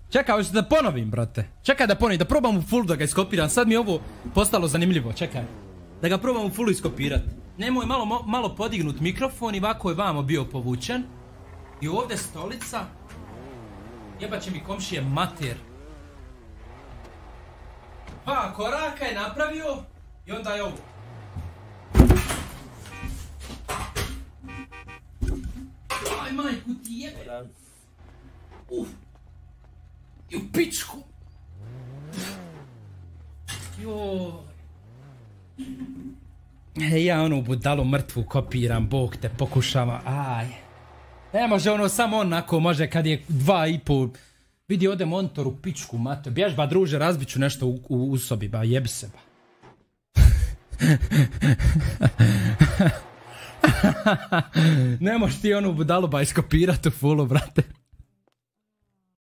Čekaj, hoćeš da ponovim, brate. Čekaj da ponovim, da probam u full da ga iskopiram. Sad mi je ovo postalo zanimljivo, čekaj. Da ga probam u fullu iskopirat. Nemoj malo podignut mikrofon i ovako je vamo bio povučen. I ovdje stolica. Jebat će mi komšije mater. 2 koraka je napravio i onda je ovo. Aj majku ti jebe. I u pičku. Joj. Ja onu budalu mrtvu kopiram, Bog te pokušava, aj. Ne može ono, samo onako može kad je 2,5. Vidi ode monitor u pičku, mate. Bjež ba druže, razbit ću nešto u sobi, ba jebi se ba. Ne možeš ti onu budalu ba iskopirat u fullu, brate.